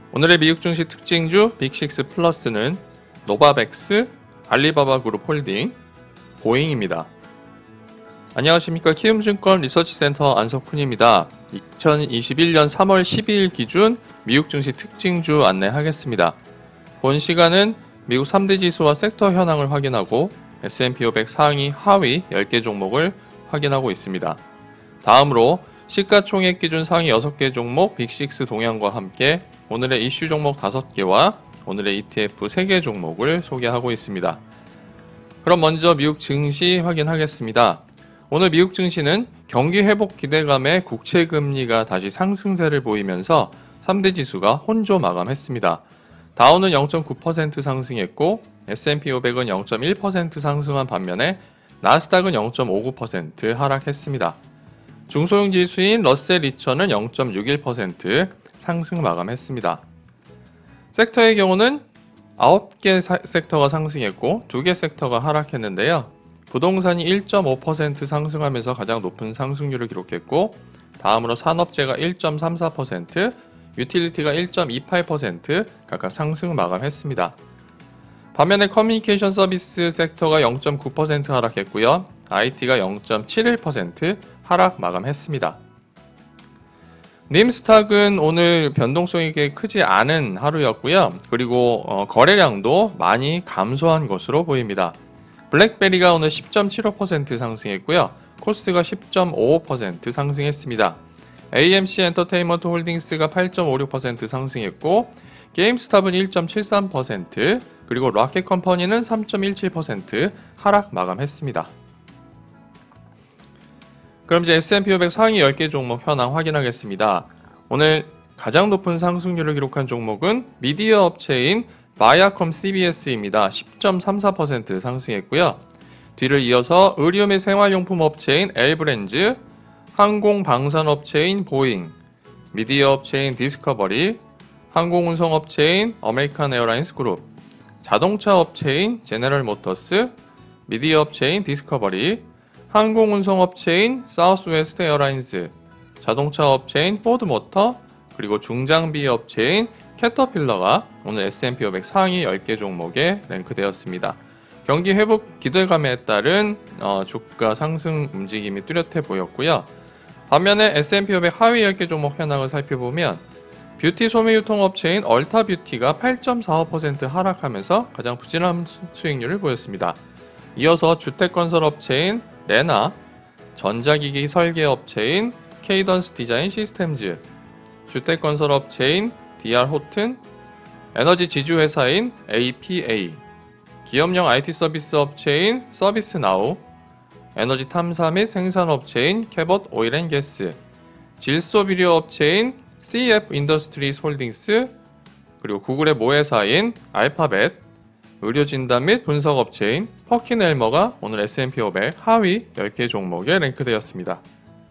오늘의 미국 증시 특징주 빅6 플러스는 노바백스, 알리바바 그룹 홀딩, 보잉입니다. 안녕하십니까. 키움증권 리서치센터 안석훈입니다. 2021년 3월 12일 기준 미국 증시 특징주 안내하겠습니다. 본 시간은 미국 3대 지수와 섹터 현황을 확인하고 S&P 500 상위 하위 10개 종목을 확인하고 있습니다. 다음으로 시가총액 기준 상위 6개 종목 빅6 동향과 함께 오늘의 이슈 종목 5개와 오늘의 ETF 3개 종목을 소개하고 있습니다. 그럼 먼저 미국 증시 확인하겠습니다. 오늘 미국 증시는 경기 회복 기대감에 국채금리가 다시 상승세를 보이면서 3대 지수가 혼조 마감했습니다. 다우는 0.9% 상승했고 S&P 500은 0.1% 상승한 반면에 나스닥은 0.59% 하락했습니다. 중소형 지수인 러셀 2000은 0.61% 상승 마감했습니다. 섹터의 경우는 9개 섹터가 상승했고 2개 섹터가 하락했는데요. 부동산이 1.5% 상승하면서 가장 높은 상승률을 기록했고 다음으로 산업재가 1.34%, 유틸리티가 1.28% 각각 상승 마감했습니다. 반면에 커뮤니케이션 서비스 섹터가 0.9% 하락했고요. IT가 0.71% 하락 마감했습니다. 님스탁은 오늘 변동성이 크지 않은 하루였고요. 그리고 거래량도 많이 감소한 것으로 보입니다. 블랙베리가 오늘 10.75% 상승했고요. 코스가 10.55% 상승했습니다. AMC 엔터테인먼트 홀딩스가 8.56% 상승했고 게임스탑은 1.73%, 그리고 락켓컴퍼니는 3.17% 하락 마감했습니다. 그럼 이제 S&P 500 상위 10개 종목 현황 확인하겠습니다. 오늘 가장 높은 상승률을 기록한 종목은 미디어 업체인 바이아컴 CBS입니다. 10.34% 상승했고요. 뒤를 이어서 의류 및 생활용품 업체인 L브랜즈, 항공방산업체인 보잉, 미디어 업체인 디스커버리, 항공운송업체인 아메리칸 에어라인스 그룹, 자동차 업체인 제너럴 모터스, 미디어 업체인 디스커버리, 항공운송업체인 사우스웨스트 에어라인즈, 자동차 업체인 포드모터, 그리고 중장비 업체인 캐터필러가 오늘 S&P 500 상위 10개 종목에 랭크되었습니다. 경기 회복 기대감에 따른 주가 상승 움직임이 뚜렷해 보였고요. 반면에 S&P 500 하위 10개 종목 현황을 살펴보면 뷰티 소매 유통업체인 얼타뷰티가 8.45% 하락하면서 가장 부진한 수익률을 보였습니다. 이어서 주택건설업체인 레나, 전자기기 설계업체인 케이던스 디자인 시스템즈, 주택건설업체인 DR-호튼, 에너지 지주회사인 APA, 기업용 IT 서비스 업체인 서비스나우, 에너지 탐사 및 생산업체인 캐벗 오일앤게스, 질소비료 업체인 CF 인더스트리스 홀딩스, 그리고 구글의 모회사인 알파벳, 의료진단 및 분석업체인 퍼킨엘머가 오늘 S&P 500 하위 10개 종목에 랭크되었습니다.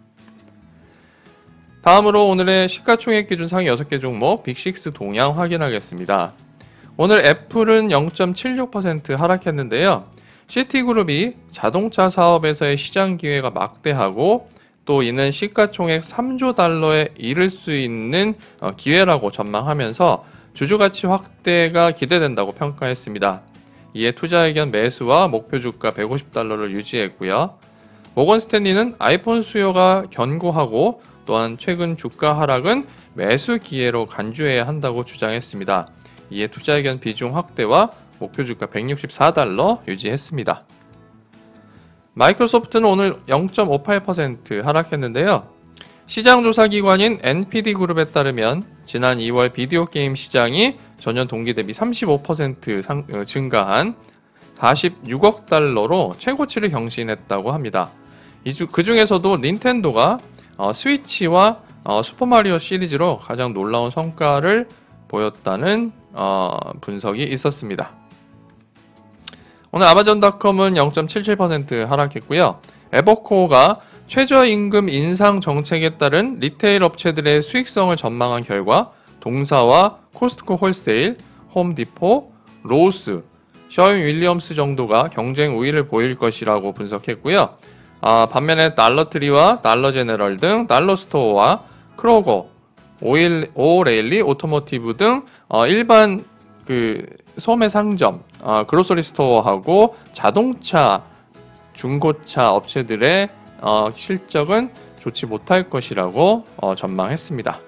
다음으로 오늘의 시가총액 기준 상위 6개 종목 빅6 동향 확인하겠습니다. 오늘 애플은 0.76% 하락했는데요. 시티그룹이 자동차 사업에서의 시장 기회가 막대하고 또 이는 시가총액 3조 달러에 이를 수 있는 기회라고 전망하면서 주주가치 확대가 기대된다고 평가했습니다. 이에 투자 의견 매수와 목표 주가 150달러를 유지했고요. 모건 스탠리는 아이폰 수요가 견고하고 또한 최근 주가 하락은 매수 기회로 간주해야 한다고 주장했습니다. 이에 투자 의견 비중 확대와 목표 주가 164달러 유지했습니다. 마이크로소프트는 오늘 0.58% 하락했는데요. 시장조사기관인 NPD그룹에 따르면 지난 2월 비디오 게임 시장이 전년 동기 대비 35% 증가한 46억 달러로 최고치를 경신했다고 합니다. 그 중에서도 닌텐도가 스위치와 슈퍼마리오 시리즈로 가장 놀라운 성과를 보였다는 분석이 있었습니다. 오늘 아마존닷컴은 0.77% 하락했고요. 에버코어가 최저임금 인상 정책에 따른 리테일 업체들의 수익성을 전망한 결과 동사와 코스트코 홀세일, 홈디포, 로스, 셔윈 윌리엄스 정도가 경쟁 우위를 보일 것이라고 분석했고요. 반면에 달러트리와 달러제네럴 등 달러스토어와 크로거, 오레일리 오토모티브 등 일반 그 소매 상점, 그로서리 스토어하고 자동차 중고차 업체들의 실적은 좋지 못할 것이라고 전망했습니다.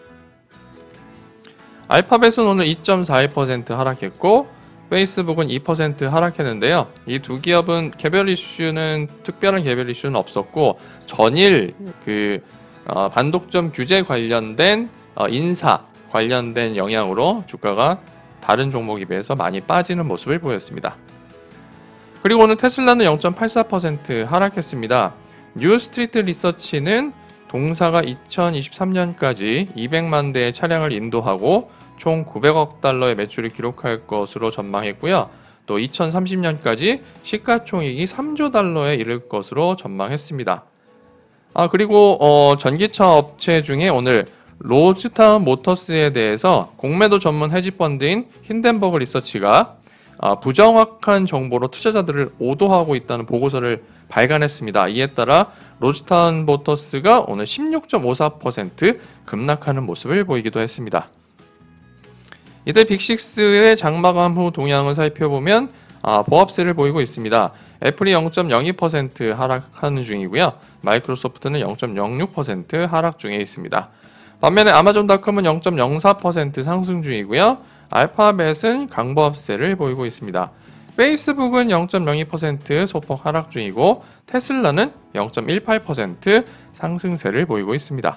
알파벳은 오늘 2.42% 하락했고 페이스북은 2% 하락했는데요. 이 두 기업은 특별한 개별 이슈는 없었고 전일 반독점 규제 관련된 인사 관련된 영향으로 주가가 다른 종목에 비해서 많이 빠지는 모습을 보였습니다. 그리고 오늘 테슬라는 0.84% 하락했습니다. 뉴스트리트 리서치는 동사가 2023년까지 200만 대의 차량을 인도하고 총 900억 달러의 매출을 기록할 것으로 전망했고요. 또 2030년까지 시가총액이 3조 달러에 이를 것으로 전망했습니다. 그리고 전기차 업체 중에 오늘 로즈타운 모터스에 대해서 공매도 전문 헤지펀드인 힌덴버그 리서치가 부정확한 정보로 투자자들을 오도하고 있다는 보고서를 발간했습니다. 이에 따라 로즈타운 모터스가 오늘 16.54% 급락하는 모습을 보이기도 했습니다. 이때 빅6의 장마감 후 동향을 살펴보면 보합세를 보이고 있습니다. 애플이 0.02% 하락하는 중이고요. 마이크로소프트는 0.06% 하락 중에 있습니다. 반면에 아마존닷컴은 0.04% 상승 중이고요. 알파벳은 강보합세를 보이고 있습니다. 페이스북은 0.02% 소폭 하락 중이고 테슬라는 0.18% 상승세를 보이고 있습니다.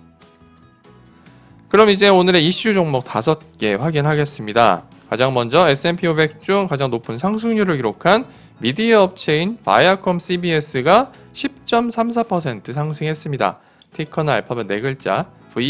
그럼 이제 오늘의 이슈 종목 5개 확인하겠습니다. 가장 먼저 S&P 500 중 가장 높은 상승률을 기록한 미디어 업체인 바이아컴 CBS가 10.34% 상승했습니다. 티커는 알파벳 4글자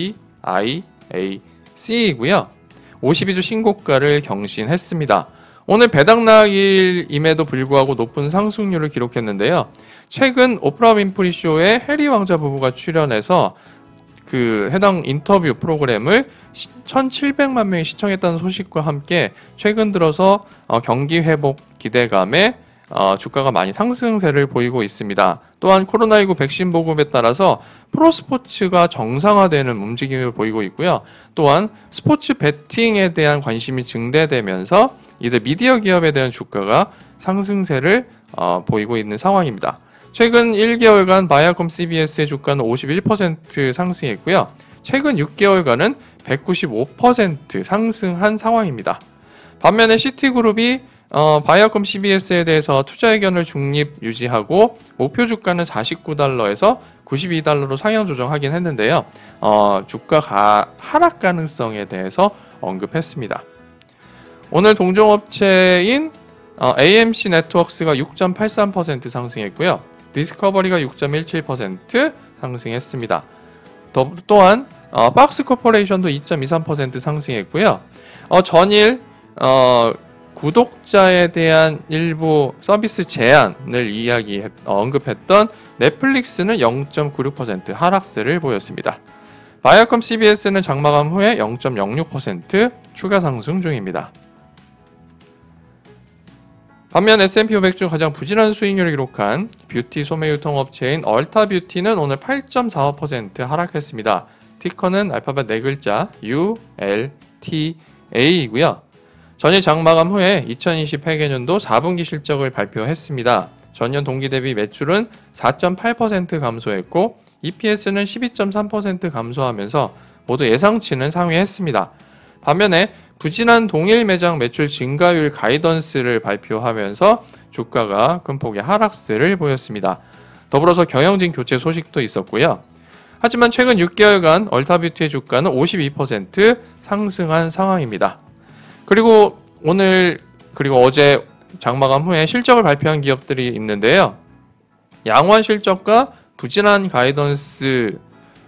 VIAC이고요. 52주 신고가를 경신했습니다. 오늘 배당락일임에도 불구하고 높은 상승률을 기록했는데요. 최근 오프라 윈프리 쇼에 해리 왕자 부부가 출연해서 해당 인터뷰 프로그램을 1,700만 명이 시청했다는 소식과 함께 최근 들어서 경기 회복 기대감에 주가가 많이 상승세를 보이고 있습니다. 또한 코로나19 백신 보급에 따라서 프로스포츠가 정상화되는 움직임을 보이고 있고요. 또한 스포츠 베팅에 대한 관심이 증대되면서 이들 미디어 기업에 대한 주가가 상승세를 보이고 있는 상황입니다. 최근 1개월간 바이아컴 CBS의 주가는 51% 상승했고요. 최근 6개월간은 195% 상승한 상황입니다. 반면에 시티그룹이 바이아컴 CBS에 대해서 투자 의견을 중립 유지하고 목표 주가는 49달러에서 92달러로 상향 조정하긴 했는데요. 주가 하락 가능성에 대해서 언급했습니다. 오늘 동종업체인 AMC 네트워크스가 6.83% 상승했고요. 디스커버리가 6.17% 상승했습니다. 또한 박스 코퍼레이션도 2.23% 상승했고요. 전일 구독자에 대한 일부 서비스 제한을 언급했던 넷플릭스는 0.96% 하락세를 보였습니다. 바이아컴 CBS는 장마감 후에 0.06% 추가 상승 중입니다. 반면 S&P 500 중 가장 부진한 수익률을 기록한 뷰티 소매 유통업체인 얼타뷰티는 오늘 8.45% 하락했습니다. 티커는 알파벳 4글자 ULTA이고요. 전일 장마감 후에 2020 회계년도 4분기 실적을 발표했습니다. 전년 동기 대비 매출은 4.8% 감소했고 EPS는 12.3% 감소하면서 모두 예상치는 상회했습니다. 반면에 부진한 동일 매장 매출 증가율 가이던스를 발표하면서 주가가 큰 폭의 하락세를 보였습니다. 더불어서 경영진 교체 소식도 있었고요. 하지만 최근 6개월간 얼타뷰티의 주가는 52% 상승한 상황입니다. 그리고 어제 장마감 후에 실적을 발표한 기업들이 있는데요. 양호한 실적과 부진한 가이던스를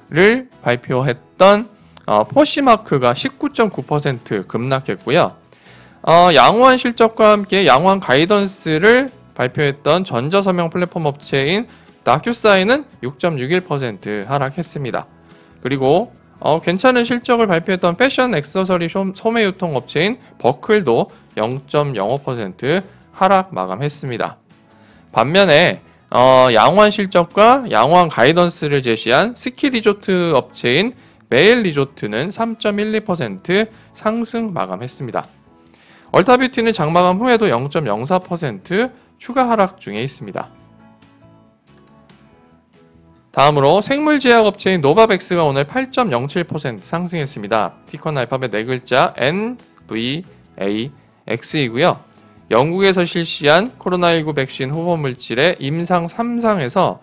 발표했던 포시마크가 19.9% 급락했고요. 양호한 실적과 함께 양호한 가이던스를 발표했던 전자서명 플랫폼 업체인 다큐사인은 6.61% 하락했습니다. 그리고 괜찮은 실적을 발표했던 패션 액세서리 소매 유통 업체인 버클도 0.05% 하락 마감했습니다. 반면에 양호한 실적과 양호한 가이던스를 제시한 스키 리조트 업체인 메일 리조트는 3.12% 상승 마감했습니다. 얼타뷰티는 장마감 후에도 0.04% 추가 하락 중에 있습니다. 다음으로 생물제약업체인 노바백스가 오늘 8.07% 상승했습니다. 티커는 알파벳 4글자 NVAX이고요. 영국에서 실시한 코로나19 백신 후보물질의 임상 3상에서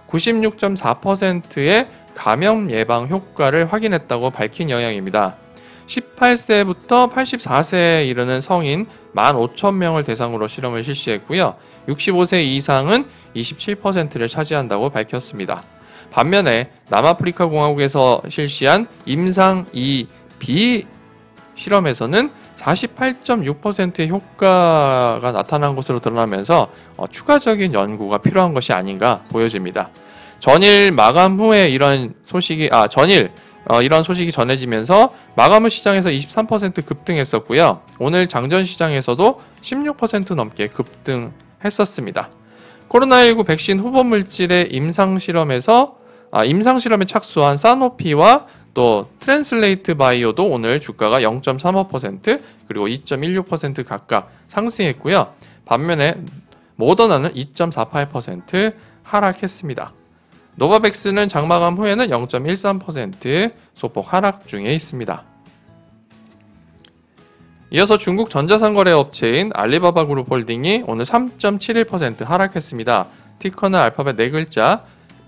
96.4%의 감염 예방 효과를 확인했다고 밝힌 영향입니다. 18세부터 84세에 이르는 성인 15,000명을 대상으로 실험을 실시했고요. 65세 이상은 27%를 차지한다고 밝혔습니다. 반면에 남아프리카 공화국에서 실시한 임상 2B 실험에서는 48.6%의 효과가 나타난 것으로 드러나면서 추가적인 연구가 필요한 것이 아닌가 보여집니다. 전일 마감 후에 이런 소식이 전해지면서 마감 후 시장에서 23% 급등했었고요. 오늘 장전 시장에서도 16% 넘게 급등했었습니다. 코로나19 백신 후보 물질의 임상실험에 착수한 사노피와 또 트랜슬레이트 바이오도 오늘 주가가 0.35% 그리고 2.16% 각각 상승했고요. 반면에 모더나는 2.48% 하락했습니다. 노바백스는 장마감 후에는 0.13% 소폭 하락 중에 있습니다. 이어서 중국 전자상거래 업체인 알리바바 그룹홀딩이 오늘 3.71% 하락했습니다. 티커는 알파벳 4글자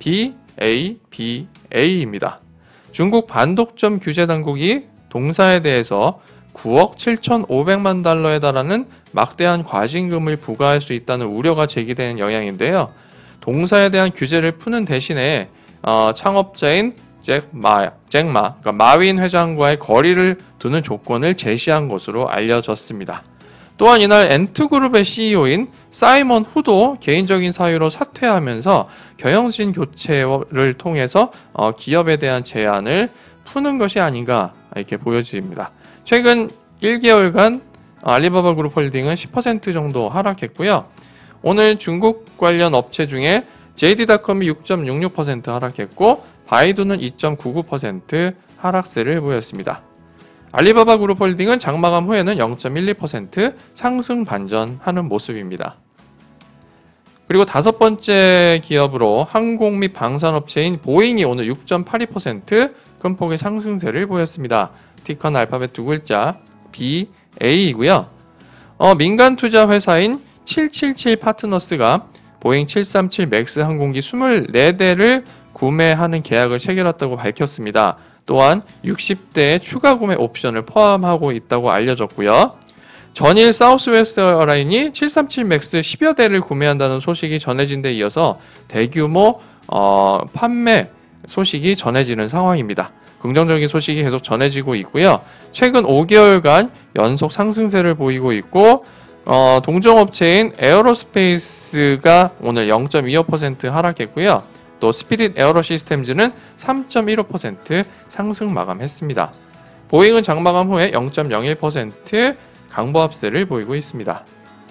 BABA입니다. 중국 반독점 규제 당국이 동사에 대해서 9억 7,500만 달러에 달하는 막대한 과징금을 부과할 수 있다는 우려가 제기되는 영향인데요. 동사에 대한 규제를 푸는 대신에 창업자인 그러니까 마윈 회장과의 거리를 두는 조건을 제시한 것으로 알려졌습니다. 또한 이날 엔트그룹의 CEO인 사이먼 후도 개인적인 사유로 사퇴하면서 경영진 교체를 통해서 기업에 대한 제한을 푸는 것이 아닌가 이렇게 보여집니다. 최근 1개월간 알리바바 그룹 홀딩은 10% 정도 하락했고요. 오늘 중국 관련 업체 중에 JD.com이 6.66% 하락했고 바이두는 2.99% 하락세를 보였습니다. 알리바바 그룹 홀딩은 장마감 후에는 0.12% 상승 반전하는 모습입니다. 그리고 다섯 번째 기업으로 항공 및 방산업체인 보잉이 오늘 6.82% 큰 폭의 상승세를 보였습니다. 티커는 알파벳 2글자 BA이고요. 민간 투자 회사인 777 파트너스가 보잉 737 맥스 항공기 24대를 구매하는 계약을 체결했다고 밝혔습니다. 또한 60대의 추가 구매 옵션을 포함하고 있다고 알려졌고요. 전일 사우스웨스트 에어라인이 737 맥스 10여 대를 구매한다는 소식이 전해진 데 이어서 대규모 판매 소식이 전해지는 상황입니다. 긍정적인 소식이 계속 전해지고 있고요. 최근 5개월간 연속 상승세를 보이고 있고 동종업체인 에어로스페이스가 오늘 0.25% 하락했고요. 또 스피릿 에어로 시스템즈는 3.15% 상승 마감했습니다. 보잉은 장마감 후에 0.01% 강보합세를 보이고 있습니다.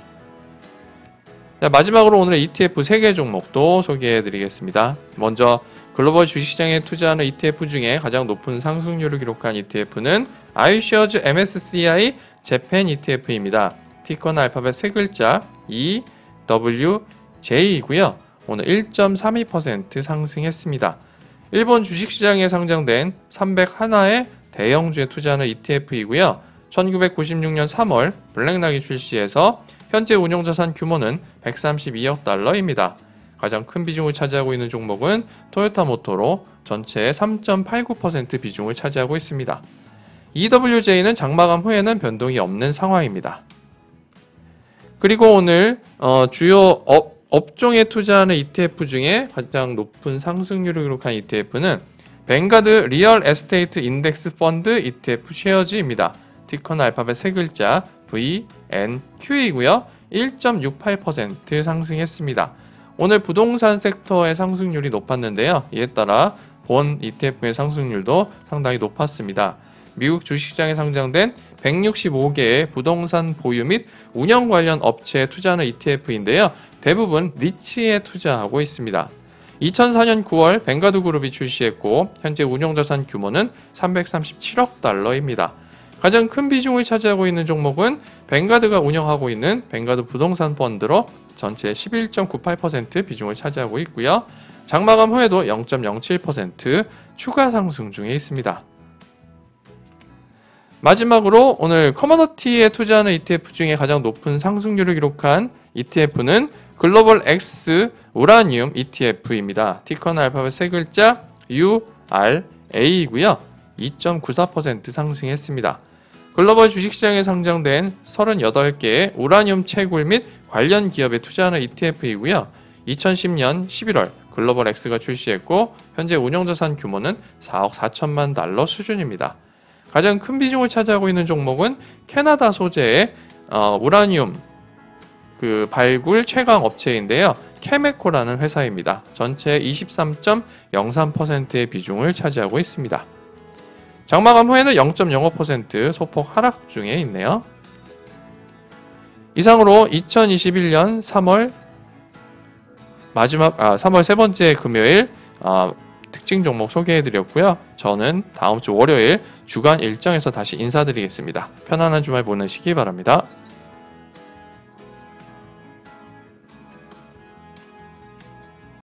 자, 마지막으로 오늘의 ETF 3개 종목도 소개해드리겠습니다. 먼저 글로벌 주식시장에 투자하는 ETF 중에 가장 높은 상승률을 기록한 ETF는 iShares MSCI 재팬 ETF입니다. 티커는 알파벳 3글자 EWJ이고요. 오늘 1.32% 상승했습니다. 일본 주식시장에 상장된 301의 대형주에 투자하는 ETF이고요. 1996년 3월 블랙락이 출시해서 현재 운용자산 규모는 132억 달러입니다. 가장 큰 비중을 차지하고 있는 종목은 토요타모토로 전체의 3.89% 비중을 차지하고 있습니다. EWJ는 장마감 후에는 변동이 없는 상황입니다. 그리고 오늘 주요 업종에 투자하는 ETF 중에 가장 높은 상승률을 기록한 ETF는 뱅가드 리얼 에스테이트 인덱스 펀드 ETF 쉐어즈입니다. 티커는 알파벳 3글자 VNQ이고요. 1.68% 상승했습니다. 오늘 부동산 섹터의 상승률이 높았는데요. 이에 따라 본 ETF의 상승률도 상당히 높았습니다. 미국 주식시장에 상장된 165개의 부동산 보유 및 운영 관련 업체에 투자하는 ETF인데요. 대부분 리츠에 투자하고 있습니다. 2004년 9월 뱅가드 그룹이 출시했고 현재 운용자산 규모는 337억 달러입니다. 가장 큰 비중을 차지하고 있는 종목은 뱅가드가 운영하고 있는 뱅가드 부동산 펀드로 전체 11.98% 비중을 차지하고 있고요. 장마감 후에도 0.07% 추가 상승 중에 있습니다. 마지막으로 오늘 커머더티에 투자하는 ETF 중에 가장 높은 상승률을 기록한 ETF는 글로벌 X 우라늄 ETF입니다. 티커는 알파벳 세 글자 URA이고요. 2.94% 상승했습니다. 글로벌 주식시장에 상장된 38개의 우라늄 채굴 및 관련 기업에 투자하는 ETF이고요. 2010년 11월 글로벌 X가 출시했고 현재 운용자산 규모는 4억 4천만 달러 수준입니다. 가장 큰 비중을 차지하고 있는 종목은 캐나다 소재의 우라늄 발굴 채광 업체인데요. 케메코라는 회사입니다. 전체 23.03%의 비중을 차지하고 있습니다. 장마감 후에는 0.05% 소폭 하락 중에 있네요. 이상으로 2021년 3월 세 번째 금요일 특징 종목 소개해드렸고요. 저는 다음 주 월요일 주간 일정에서 다시 인사드리겠습니다. 편안한 주말 보내시기 바랍니다.